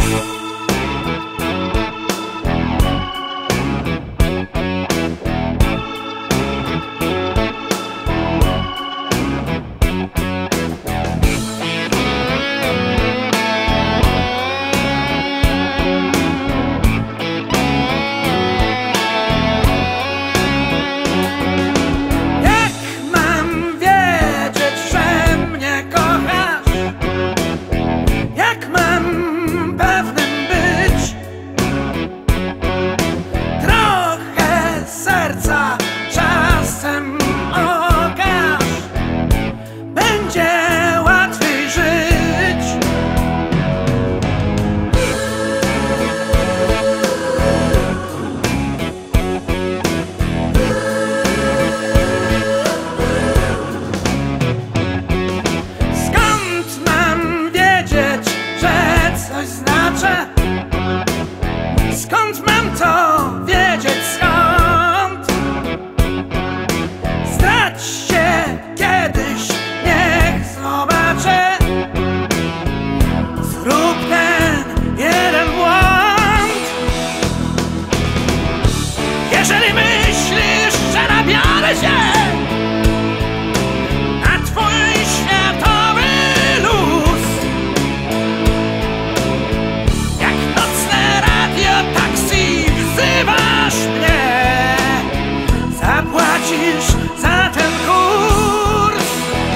Czasem okaż, będzie łatwiej żyć. Skąd mam wiedzieć, że coś znaczę? Skąd mam to wiedzieć? Skąd? Zdradź się kiedyś, niech zobaczę. Zrób ten jeden błąd. Jeżeli myślisz, że nabiorę się na twój światowy luz, jak nocne radio taksi wzywasz mnie, zapłacisz za ten kurs.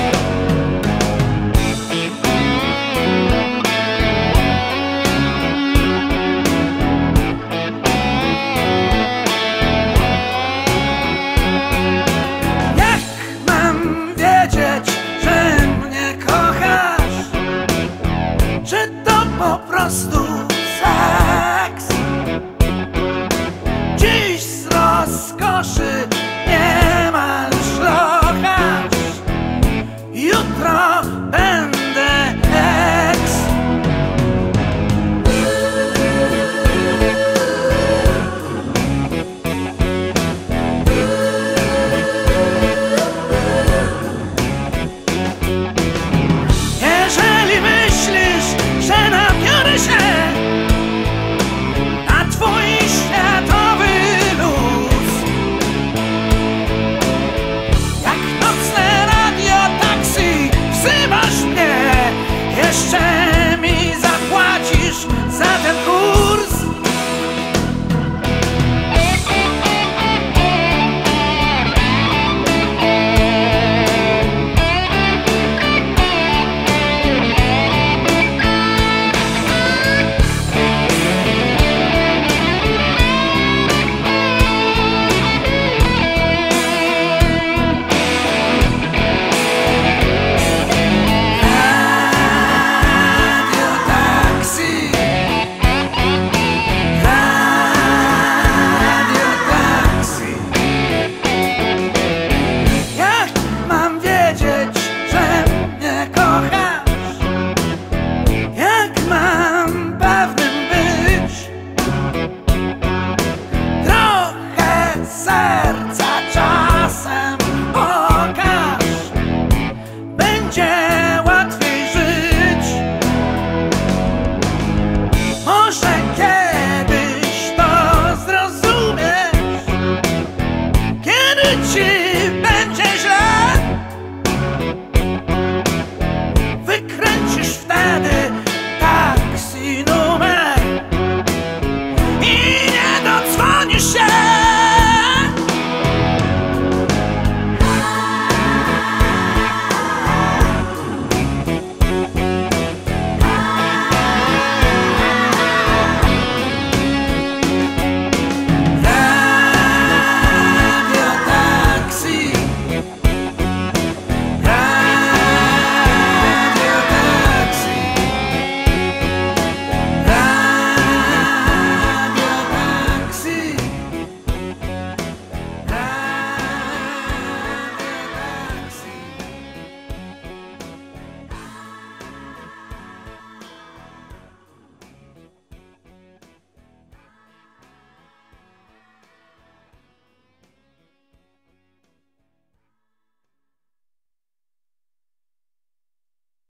Jak mam wiedzieć, że mnie kochasz? Czy to po prostu za